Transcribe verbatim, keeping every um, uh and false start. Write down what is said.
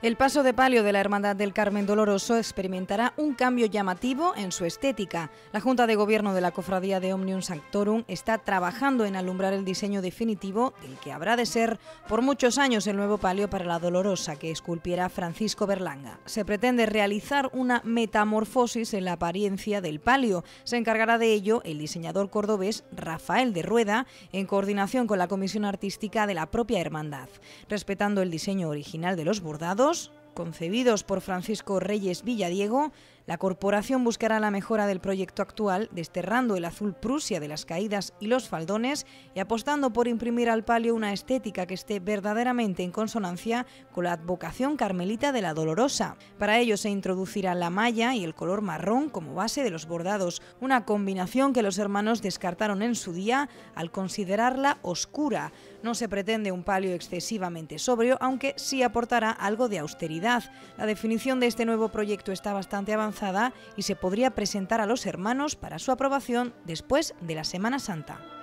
El paso de palio de la Hermandad del Carmen Doloroso experimentará un cambio llamativo en su estética. La Junta de Gobierno de la Cofradía de Omnium Sanctorum está trabajando en alumbrar el diseño definitivo del que habrá de ser por muchos años el nuevo palio para la Dolorosa que esculpiera Francisco Berlanga. Se pretende realizar una metamorfosis en la apariencia del palio. Se encargará de ello el diseñador cordobés Rafael de Rueda, en coordinación con la Comisión Artística de la propia hermandad. Respetando el diseño original de los bordados, concebidos por Francisco Reyes Villadiego, la corporación buscará la mejora del proyecto actual, desterrando el azul Prusia de las caídas y los faldones y apostando por imprimir al palio una estética que esté verdaderamente en consonancia con la advocación carmelita de la Dolorosa. Para ello se introducirá la malla y el color marrón como base de los bordados, una combinación que los hermanos descartaron en su día al considerarla oscura. No se pretende un palio excesivamente sobrio, aunque sí aportará algo de austeridad. La definición de este nuevo proyecto está bastante avanzada y se podría presentar a los hermanos para su aprobación después de la Semana Santa.